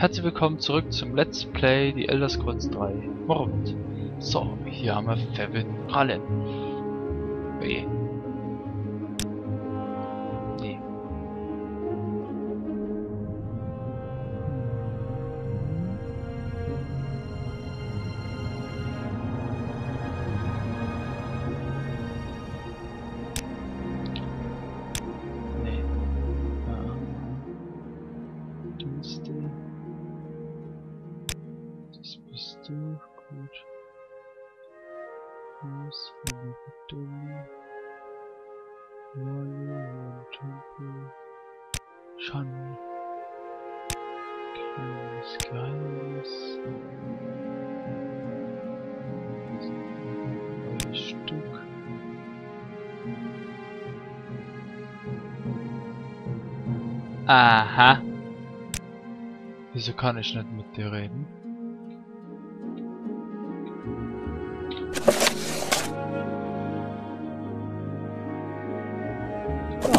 Herzlich willkommen zurück zum Let's Play The Elder Scrolls 3 Morrowind. So, hier haben wir Fevin Prallen. Nee. Nee. Nee. Dienste. Das bist du. Gut. Was für eine Bedeutung. Neue Tempel. Schatten. Kleines Geheimnis. Ein Stück. Aha. Wieso kann ich nicht mit dir reden? Ja.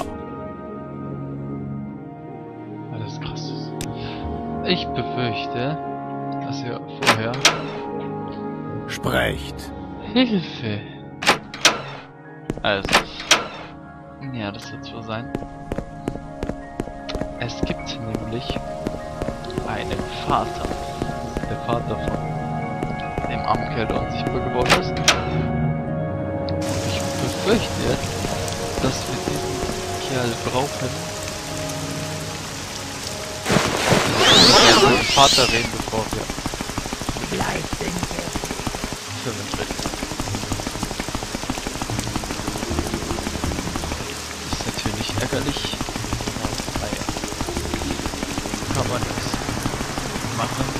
Alles krass. Ich befürchte, dass ihr vorher... Sprecht. Hilfe! Also... Ja, das wird so sein. Es gibt nämlich einen Vater. Der Vater von dem armen Kerl, der unsichtbar geworden ist. Ich befürchte jetzt, dass wir diesen Kerl brauchen. Wir müssen mit dem Vater reden, bevor wir Firmen treten. Das ist natürlich ärgerlich. Naja. Kann man nichts machen.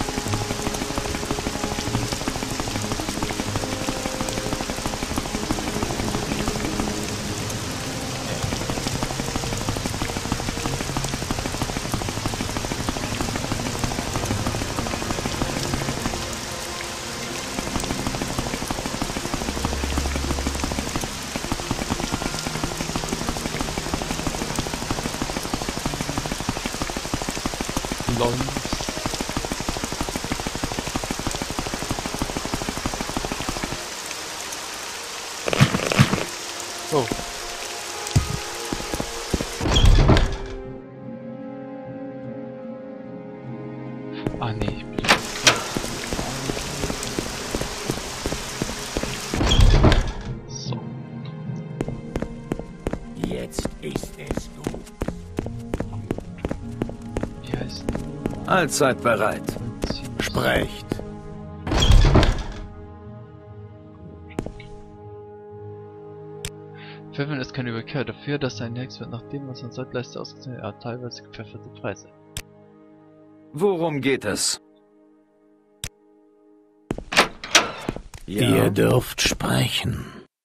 Oh. Ah nee, ich bin so. Jetzt ist es gut. Wie heißt du? Allzeit bereit. Sprecht. Pfeffern ist keine Überkehr dafür, dass sein Hex wird nach dem, was an Soldleiste ausgezeichnet hat, teilweise gepfefferte Preise. Worum geht es? Ja. Ihr dürft sprechen.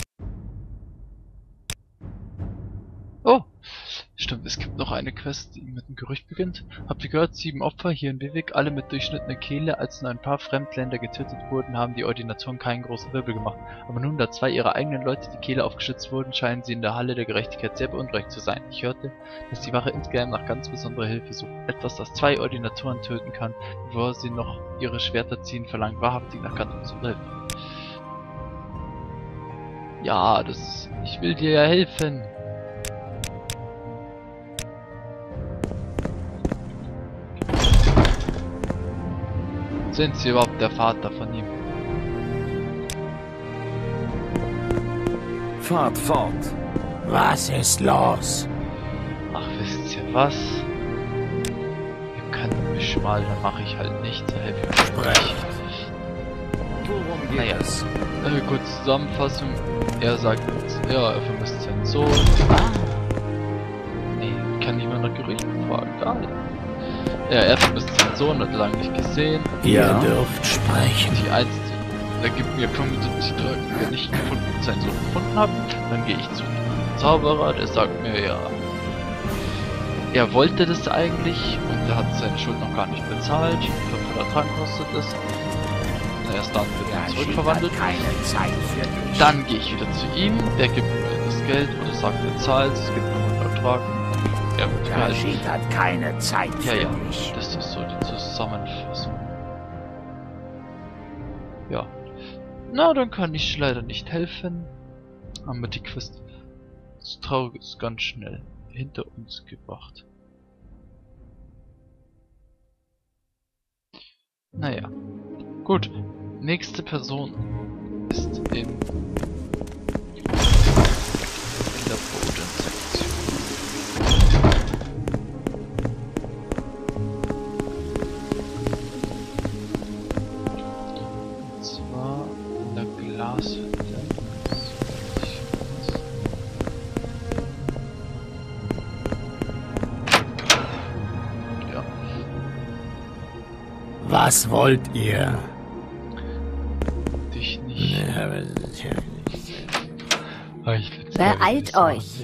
Oh! Stimmt, es gibt noch eine Quest, die mit einem Gerücht beginnt. Habt ihr gehört, 7 Opfer hier in Bivik, alle mit durchschnittener Kehle. Als nur ein paar Fremdländer getötet wurden, haben die Ordinatoren keinen großen Wirbel gemacht. Aber nun, da 2 ihrer eigenen Leute die Kehle aufgeschlitzt wurden, scheinen sie in der Halle der Gerechtigkeit sehr beunruhigt zu sein. Ich hörte, dass die Wache insgeheim nach ganz besonderer Hilfe sucht. Etwas, das 2 Ordinatoren töten kann, bevor sie noch ihre Schwerter ziehen, verlangt wahrhaftig nach ganz besonderer Hilfe. Ja, ich will dir ja helfen. Sind Sie überhaupt der Vater von ihm? Fahrt fort. Was ist los? Ach, wisst ihr was? Ihr könnt mich mal, dann mache ich halt nichts. Helfe mir. Sprecht. Worum geht Naja, es? kurze Zusammenfassung. Er sagt uns, ja, er vermisst seinen Sohn. Nee, kann niemand nach Gerüchten fragen. Geil. Ja, er vermisst seinen Sohn, hat lange nicht gesehen. Ihr Ja. dürft sprechen. Die einzige, er gibt mir 75 Tage, wenn ich seinen Sohn gefunden habe, dann gehe ich zu dem Zauberer, der sagt mir, ja, er wollte das eigentlich und er hat seine Schuld noch gar nicht bezahlt. 500 Trank kostet es. Erst dann wird er zurückverwandelt. Keine Zeit für dich. Dann gehe ich wieder zu ihm, der gibt mir das Geld oder sagt, er zahlt, es gibt mir 100 Trank. Er wird gehalten. Rashid hat keine Zeit Ja, für ja, dich. das ist so die Zusammenfassung. Zusammenfassung. Ja. Na, dann kann ich leider nicht helfen. Haben wir die Quest das Traurige ist ganz schnell hinter uns gebracht. Naja. Gut. Nächste Person ist in der Bodensektion. Und zwar in der Glashütte. Ja. Was wollt ihr? Dich nicht. Ah, ich find's Beeilt geil, euch.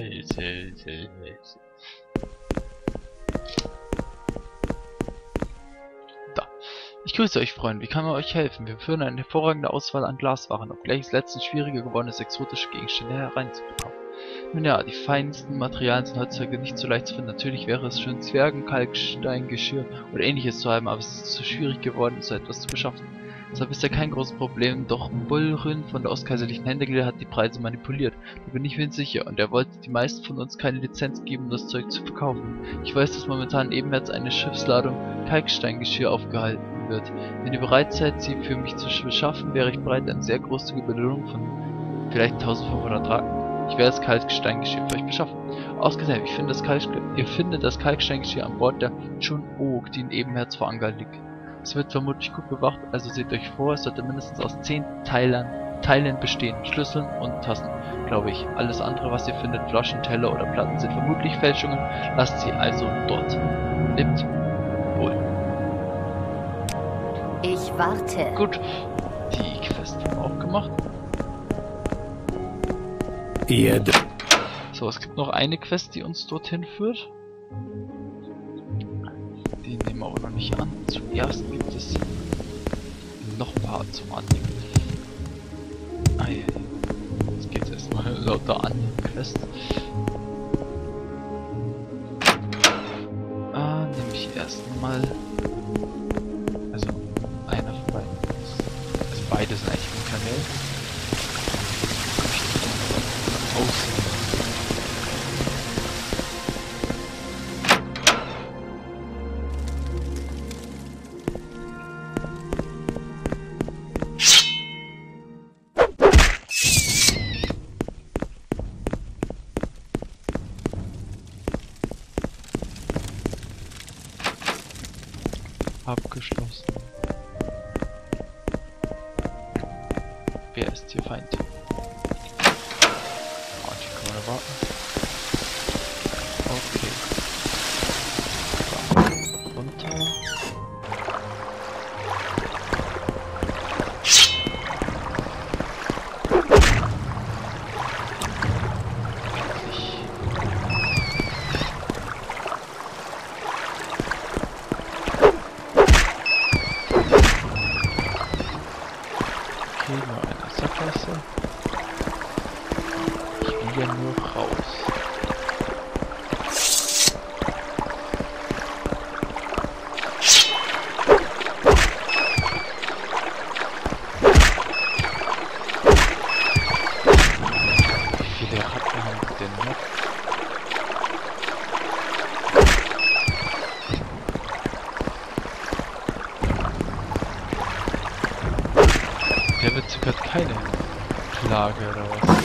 Da. Ich grüße euch, Freunde. Wie kann man euch helfen? Wir führen eine hervorragende Auswahl an Glaswaren, obgleich es letztens schwieriger geworden ist, exotische Gegenstände hereinzubekommen. Nun ja, die feinsten Materialien sind heutzutage nicht so leicht zu finden. Natürlich wäre es schön, Zwergen, Kalkstein, Geschirr oder ähnliches zu haben, aber es ist zu schwierig geworden, so etwas zu beschaffen. Deshalb ist ja kein großes Problem, doch Bullrün von der ostkaiserlichen Händlergilde hat die Preise manipuliert. Da bin ich mir sicher, und er wollte die meisten von uns keine Lizenz geben, um das Zeug zu verkaufen. Ich weiß, dass momentan ebenfalls eine Schiffsladung Kalksteingeschirr aufgehalten wird. Wenn ihr bereit seid, sie für mich zu beschaffen, wäre ich bereit, eine sehr großzügige Belohnung von vielleicht 1500 Raken. Ich werde das Kalksteingeschirr für euch beschaffen. Ausgesehen, ihr findet das Kalksteingeschirr an Bord der Chun-Ok, die in Ebenherz vor Anker liegt. Es wird vermutlich gut bewacht, also seht euch vor, es sollte mindestens aus 10 Teilen bestehen. Schlüsseln und Tassen, glaube ich. Alles andere, was ihr findet, Flaschen, Teller oder Platten, sind vermutlich Fälschungen. Lasst sie also dort. Lebt wohl. Ich warte. Gut, die Quest haben wir auch gemacht. Ihr So, es gibt noch eine Quest, die uns dorthin führt. Die nehmen wir aber noch nicht an. Zuerst gibt es noch ein paar zum Annehmen. Ah, ja. Jetzt geht es erstmal lauter an Quest. Nehme ich erstmal. Also, einer von beiden. Also, beide sind eigentlich im Kanal. Aussehen. Abgeschlossen. Wer ist hier Feind? Oh, die können wir warten. Okay. Dann runter. Nur eine Sackgasse. Ich will ja nur raus. Wie viele Ratten haben wir denn noch? Der Witzig hat keine Klage oder was?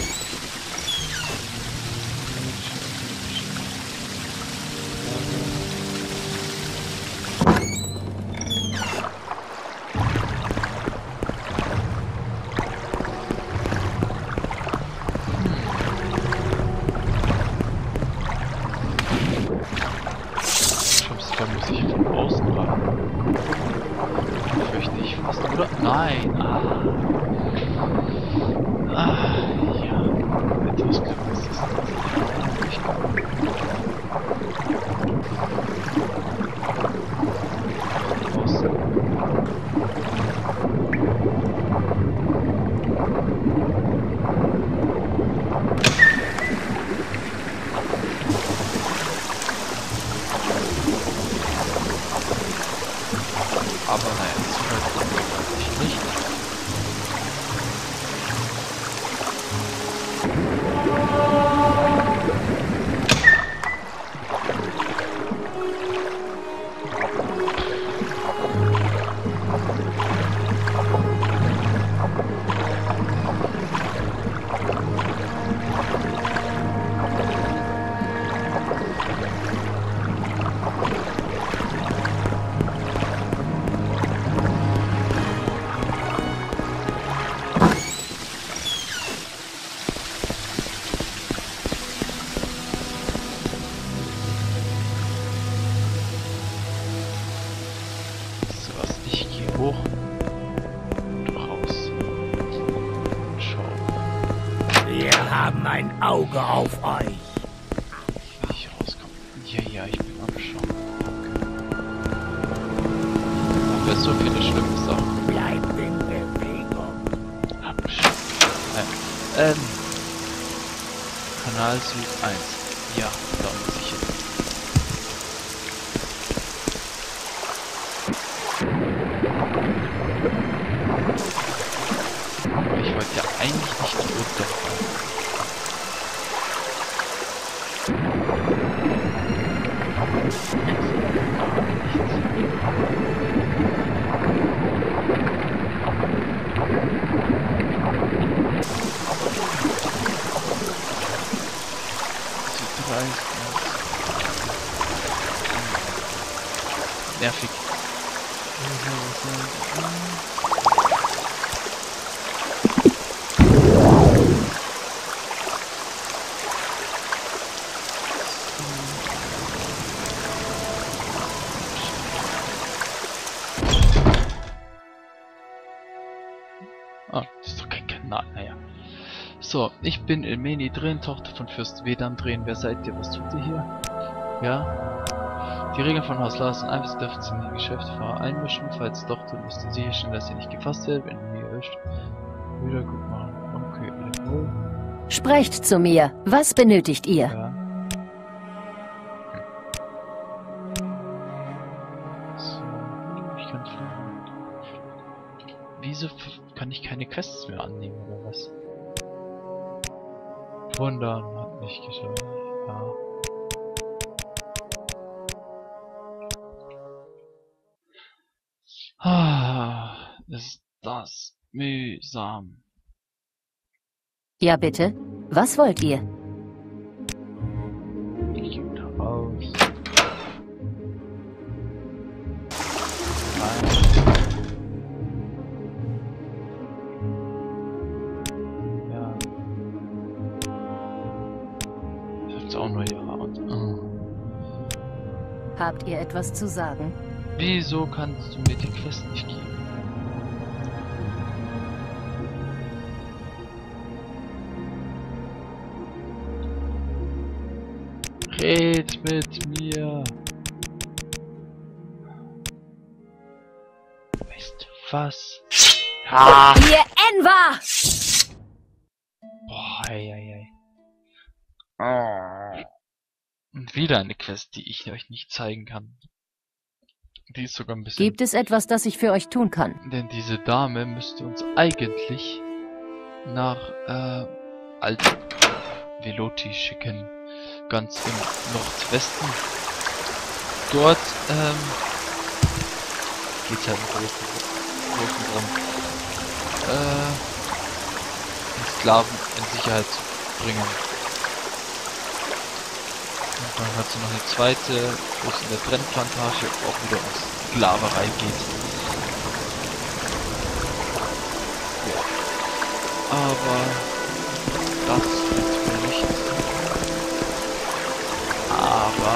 Da muss ich von außen ran. Fürchte ich fast, oder? Nein! Ja. Etwas Kleines ist das. Nicht gut. Aber naja, zu weit kommen wir eigentlich nicht. Hoch und raus. Schau. Wir haben ein Auge auf euch. Wie ich rauskomme. Ja, ich bin am Schauen. Danke. Ach, da ist so viele schlimme Sachen. Bleibt in Bewegung. Kanal Süd 1. Ja, da muss ich hin. Ich wollte ja eigentlich nicht runterfallen. Nervig. Ah, das ist doch kein Kanal, naja. So, ich bin Elmeni Drehen, Tochter von Fürst Vedan Drehen. Wer seid ihr? Was tut ihr hier? Ja? Die Regeln von Haus Lars sind einfach, sie dürfen sich in die Geschäftsfahrer einmischen. Falls doch, dann müsst ihr sicherstellen, dass ihr nicht gefasst werdet, wenn ihr hier erwischt. Wieder gut machen. Okay, wohl. Sprecht zu mir. Was benötigt ihr? Ja. So, ich kann fliegen. Wieso kann ich keine Quests mehr annehmen, oder was? Wundern hat nicht geschafft. Ja. Ah, ist das mühsam. Ja, bitte. Was wollt ihr? Ich gehe da raus. Rein. Ja. Ich hab's auch nur ja und. Habt ihr etwas zu sagen? Wieso kannst du mir die Quest nicht geben? Red mit mir. Weißt du was? Ah! Ihr Enva! Boah, ei. Und wieder eine Quest, die ich euch nicht zeigen kann. Die ist sogar ein bisschen... Gibt es etwas, das ich für euch tun kann? Denn diese Dame müsste uns eigentlich nach Alt-Veloti schicken. Ganz im Nordwesten. Dort geht's halt einen großen drum. Die Sklaven in Sicherheit zu bringen. Und dann hat sie noch eine zweite, wo es in der Brennplantage auch wieder um Sklaverei geht. Ja. Aber das wird mir nichts. Aber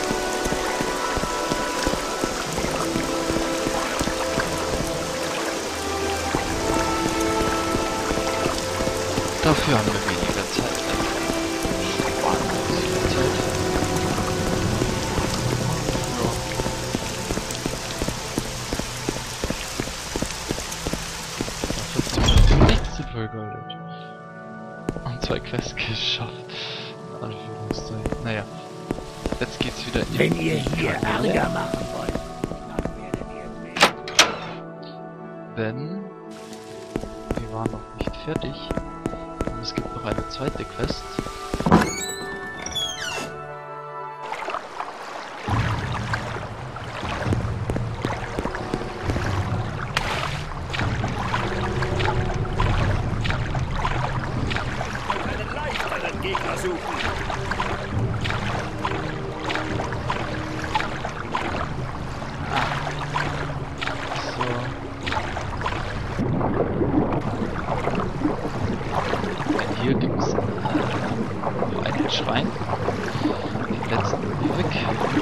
dafür haben wir weniger Zeit. Sparen wir uns viel Zeit. Ja. 14 Minuten nichts zu vergoldet. Und 2 Quests geschafft. Anführungszeichen. Naja. Jetzt geht's wieder in die Wenn ihr hier Ärger machen wollt, dann werdet ihr mich. Denn wir waren noch nicht fertig. Und es gibt noch eine zweite Quest. Einen leichteren Gegner suchen. Hier gibt es noch einen Schrein. Den letzten weg.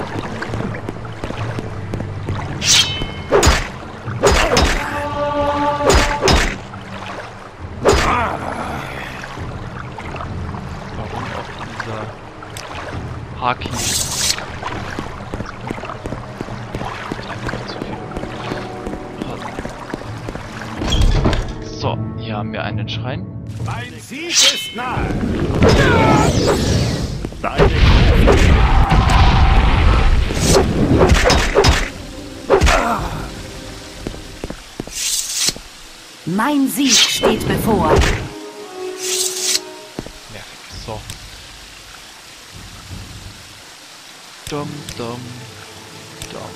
Warum auch dieser Haki? So, hier haben wir einen Schrein. Mein Sieg ist nahe. Deine Mein Sieg steht bevor. Perfekt, so. Dum, dum, dum.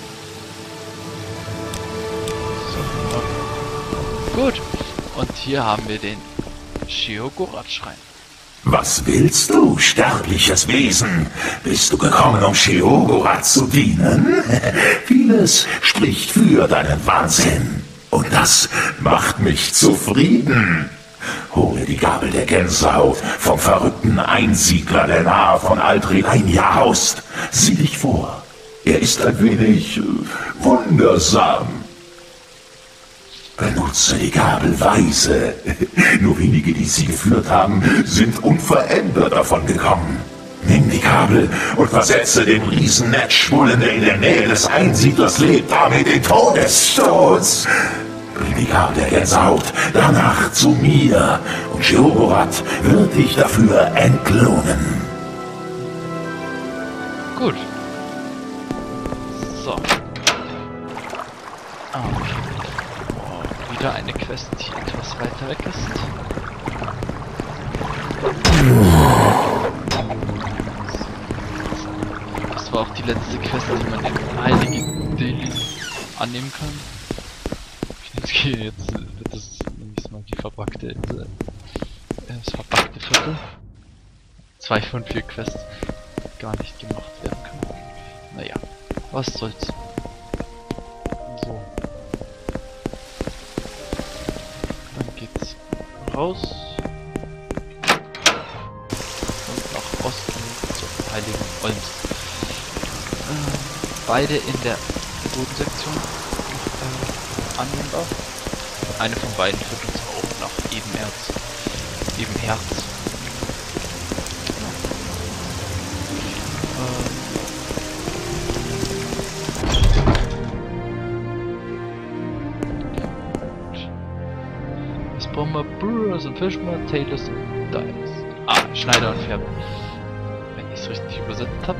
So. Gut. Und hier haben wir den Sheogorath-Schrein. Was willst du, sterbliches Wesen? Bist du gekommen, um Sheogorath zu dienen? Vieles spricht für deinen Wahnsinn. Und das macht mich zufrieden. Hole die Gabel der Gänsehaut vom verrückten Einsiedler, der nahe von Aldrelania haust. Sieh dich vor. Er ist ein wenig wundersam. Benutze die Gabel weise. Nur wenige, die sie geführt haben, sind unverändert davon gekommen. Nimm die Gabel und versetze dem Riesen Netschwullen, der in der Nähe des Einsiedlers lebt, damit den Todesstoß. Bring die Gabel der Gänsehaut danach zu mir und Sheogorath wird dich dafür entlohnen. Gut. So. Ah, okay. Oh, wieder eine Quest, die etwas weiter weg ist. Das war auch die letzte Quest, die man im heiligen Delhi annehmen kann. Jetzt wird das nämlich mal die verpackte Insel. Das verpackte Viertel. 2 von 4 Quests gar nicht gemacht werden können. Naja, was soll's. So. Dann geht's raus. Und nach Osten zur Heiligen Olms. Beide in der Bodensektion annehmbar. Eine von beiden führt uns auch nach Ebenherz. Das brauchen wir Brewers und Fischmer, Tailors und Dyers. Ah, Schneider und Färber. Wenn ich es richtig übersetzt habe.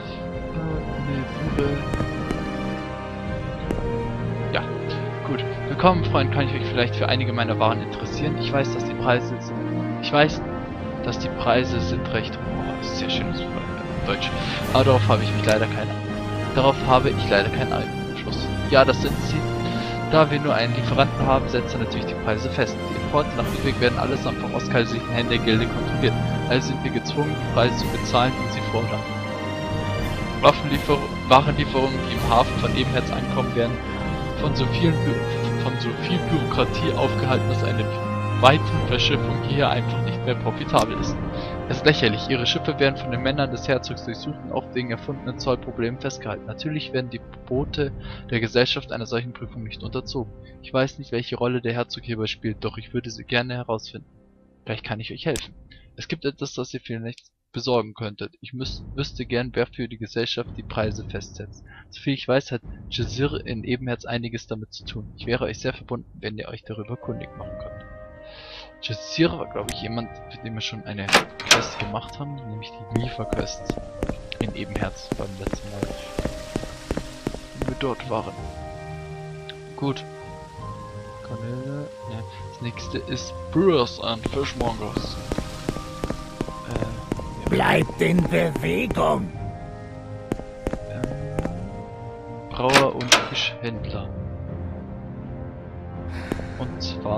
Ja, gut. Willkommen, Freund, kann ich euch vielleicht für einige meiner Waren interessieren. Ich weiß, dass die Preise sind recht... Oh, sehr schönes Deutsch. Aber darauf habe ich leider keinen Einfluss. Ja, das sind sie. Da wir nur einen Lieferanten haben, setzt er natürlich die Preise fest. Die Importe nach Lübeck werden allesamt vom ostkaiserlichen Händen der Gilde kontrolliert. Also sind wir gezwungen, die Preise zu bezahlen, die sie fordern. Warenlieferungen, die im Hafen von Ebenherz ankommen, werden von so viel Bürokratie aufgehalten, dass eine weitere Verschiffung hier einfach nicht mehr profitabel ist. Es ist lächerlich, ihre Schiffe werden von den Männern des Herzogs durchsucht und oft wegen erfundenen Zollproblemen festgehalten. Natürlich werden die Boote der Gesellschaft einer solchen Prüfung nicht unterzogen. Ich weiß nicht, welche Rolle der Herzog hierbei spielt, doch ich würde sie gerne herausfinden. Vielleicht kann ich euch helfen. Es gibt etwas, das ihr vielleicht besorgen könntet. Ich wüsste gern, wer für die Gesellschaft die Preise festsetzt. Soviel ich weiß, hat Jazir in Ebenherz einiges damit zu tun. Ich wäre euch sehr verbunden, wenn ihr euch darüber kundig machen könnt. Jazir war, glaube ich, jemand, für den wir schon eine Quest gemacht haben, nämlich die Lieferquest in Ebenherz beim letzten Mal, wo wir dort waren. Gut. Kanäle. Ne. Das nächste ist Brewers and Fishmongers. Ja. Bleibt in Bewegung. Brauer und Fischhändler. Und zwar...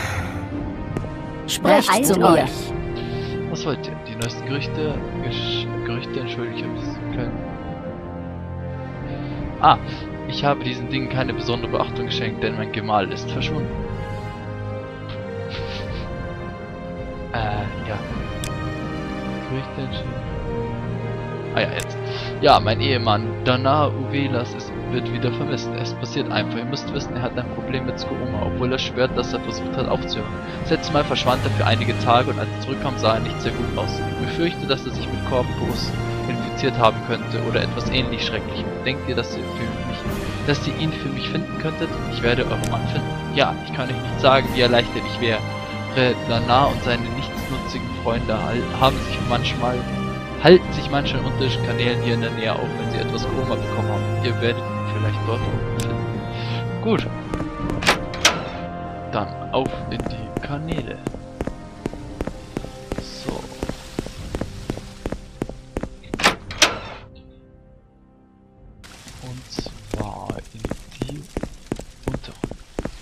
Sprecht zu mir. Was wollt ihr? Die neuesten Gerüchte? Gerüchte, entschuldige, ich habe das kein... Ah, ich habe diesen Dingen keine besondere Beachtung geschenkt, denn mein Gemahl ist verschwunden. Ja. Gerüchte, entschuldige. Ah ja, jetzt. Ja, mein Ehemann, Dana Uvelas, wird wieder vermisst. Es passiert einfach. Ihr müsst wissen, er hat ein Problem mit Skooma, obwohl er schwört, dass er versucht hat aufzuhören. Das letzte Mal verschwand er für einige Tage und als er zurückkam, sah er nicht sehr gut aus. Ich befürchte, dass er sich mit Corpus infiziert haben könnte oder etwas ähnlich Schrecklichem. Denkt ihr, dass ihr ihn für mich finden könntet? Ich werde euren Mann finden. Ja, ich kann euch nicht sagen, wie erleichtert ich wäre. Dana und seine nichtsnutzigen Freunde halten sich manchmal in unterirdischen Kanälen hier in der Nähe auf, wenn sie etwas Koma bekommen haben. Ihr werdet ihn vielleicht dort finden. Gut. Dann auf in die Kanäle. So. Und zwar in die unteren.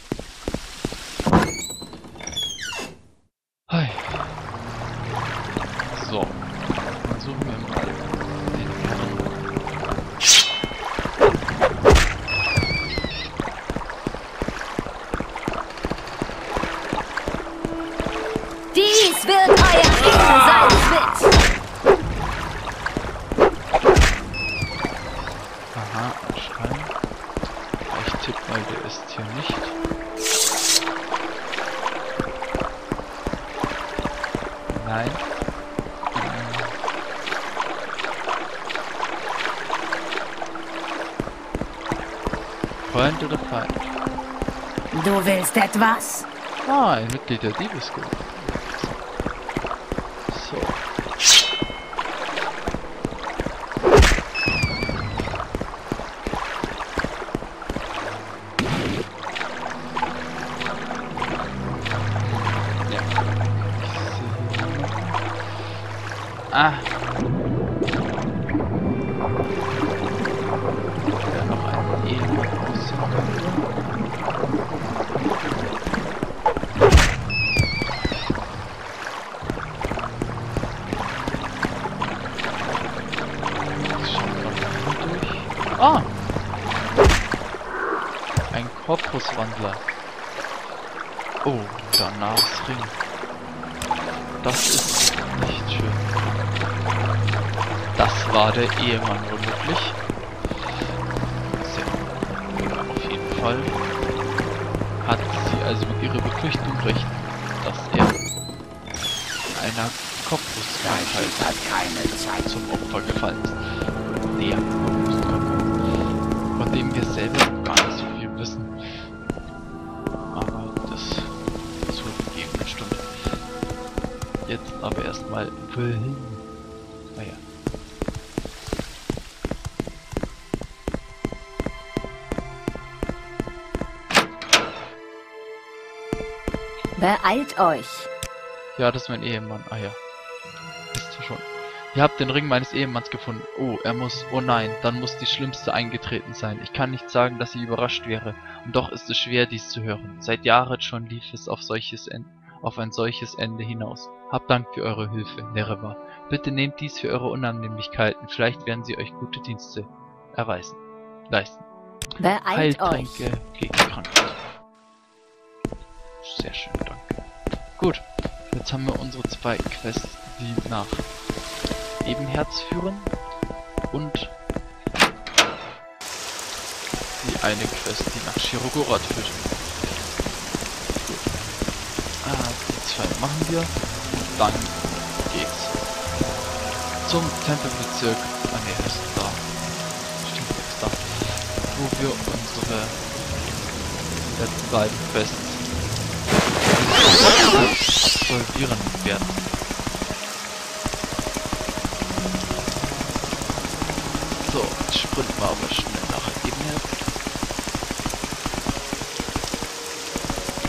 Hi. So. Suchen wir mal den Herrn. Dies wird euer Ende sein, Schmidt. Aha, anscheinend. Ich tippe mal, der ist hier nicht. Nein. Freund oder Feind? Du willst etwas? Ah, ein Mitglied der Diebesgilde. So. Ja. Ah. Ja, noch ein Ehemann aussehen könnte. Ah! Ein Korpuswandler. Oh, Danachs Ring. Das ist nicht schön. Das war der Ehemann womöglich. Sehr. Auf jeden Fall hat sie also mit ihrer Befürchtung recht, dass er einer Korpuskrankheit zum Opfer gefallen ist. Der Korpuskrankheit. Von dem wir selber gar nicht so viel wissen. Aber das zur gegebenen Stunde. Jetzt aber erstmal wohin? Naja. Beeilt euch. Ja, das ist mein Ehemann. Ah ja. Wisst ihr schon. Ihr habt den Ring meines Ehemanns gefunden. Oh, er muss... Oh nein, dann muss die Schlimmste eingetreten sein. Ich kann nicht sagen, dass ich überrascht wäre. Und doch ist es schwer, dies zu hören. Seit Jahren schon lief es auf ein solches Ende hinaus. Habt Dank für eure Hilfe, Nereva. Bitte nehmt dies für eure Unannehmlichkeiten. Vielleicht werden sie euch gute Dienste leisten. Beeilt Heiltränke euch. gegen Krankheit. Sehr schön, danke. Gut, jetzt haben wir unsere zwei Quests, die nach Ebenherz führen und die eine Quest, die nach Shirogorat führt. Gut. Die zwei machen wir und dann geht's zum Tempelbezirk. Ah ne, ist da. Stimmt, ist da. Wo wir unsere letzten beiden Quests absolvieren werden. So, jetzt sprinten wir aber schnell nach Ebenherz.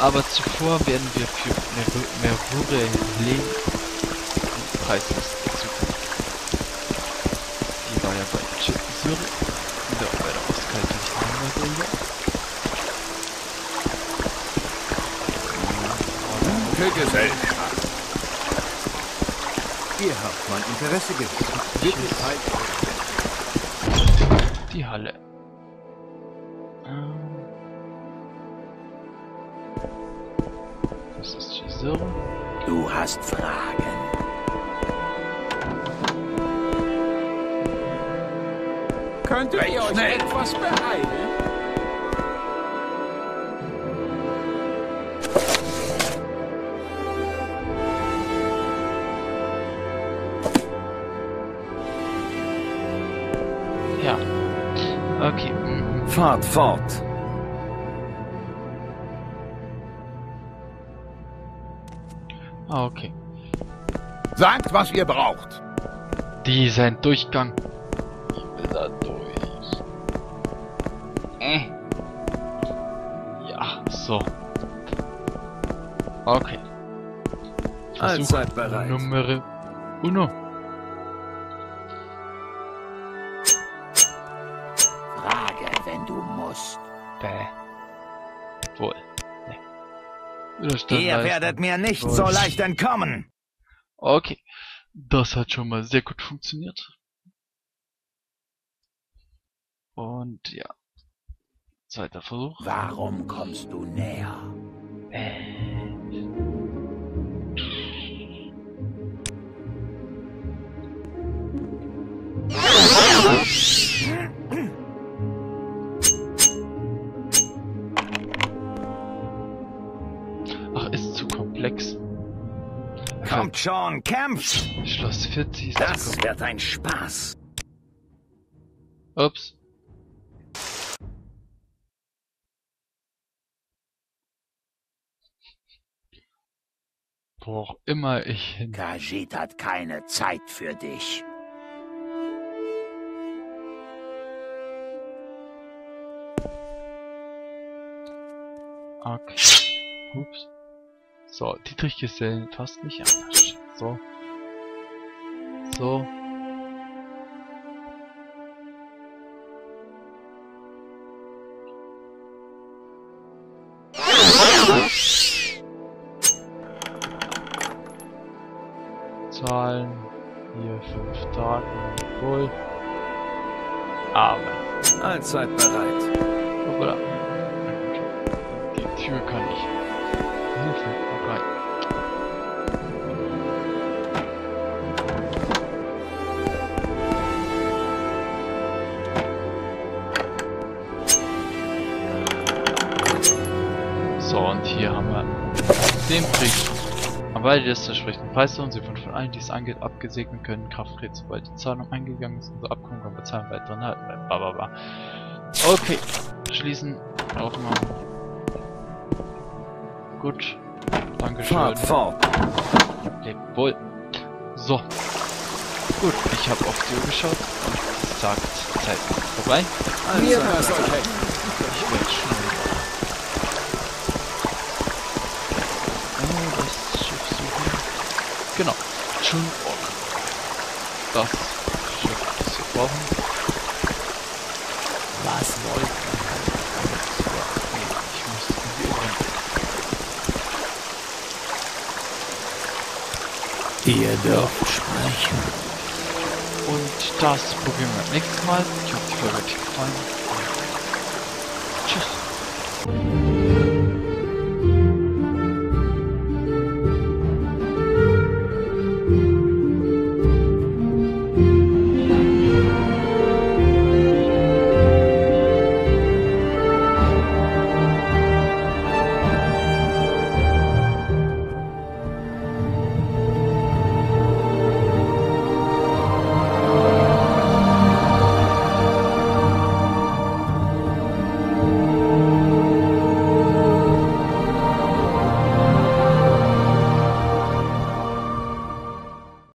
Aber zuvor werden wir für Merure Lane die Preisliste suchen. Die war ja bei Syr und auch bei der ostkaltlichen Hammersäule. Für Gesellschaft. Ihr habt mein Interesse geweckt. Wirklichkeit. Die Halle. Das ist Syr. Du hast Fragen. Könntet ihr euch etwas beeilen? Ja. Okay. Fahrt fort. Okay. Sagt, was ihr braucht. Diesen Durchgang. Ich will da durch. Ja, so. Okay. Allzeit bereit. Nummer uno. Frage, wenn du musst. Wohl. Nee. Widerstand Ihr leisten. werdet mir nicht so leicht entkommen. Okay. Das hat schon mal sehr gut funktioniert. Und ja. Zweiter Versuch. Warum kommst du näher? Ach, ist zu komplex. Kommt schon, kämpft! Schloss 40 ist Das zu komplex. wird ein Spaß. Ups. Wo auch immer ich hin. Khajiit hat keine Zeit für dich. Okay. Ups. So, Dietrich Gesellen passt nicht an. So. So. Zahlen. Hier 5 Daten. Wohl. Aber. Allzeit bereit. Hoppala. Die Tür kann ich. Hilfe, rein. So, und hier haben wir den Brief. Aber beide Liste spricht den Preis und sie wird von allen, die es angeht, abgesegnet können. Kraft tritt, sobald die Zahlung eingegangen ist. Unser Abkommen kann bezahlen, weiteren halten bleiben. Bababa. Okay. Schließen. Aufmachen. Gut. Dankeschön. Fahrt fort. Lebt wohl. So. Gut, ich habe auf die Uhr geschaut und es sagt, Zeit ist vorbei. Allzeit bereit. Ich werde schnell. Das Schiff suchen. Genau. Chunok. Das Schiff, das wir brauchen. Was wollt ihr? Nee, ich muss irgendwie rein. Ihr dürft sprechen. Und das probieren wir nächstes Mal. Ich hoffe, die Folge hat euch gefallen.